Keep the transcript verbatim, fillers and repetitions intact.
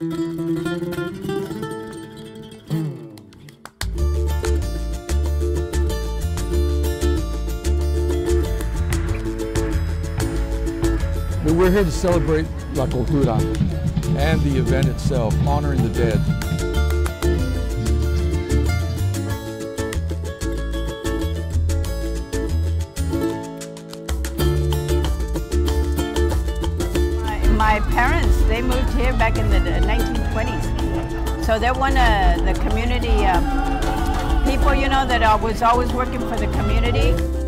We're here to celebrate La Cultura and the event itself, honoring the dead. My, my parents, they moved here back in the nineteen twenties. So they're one of the community uh, people, you know, that uh, was always working for the community.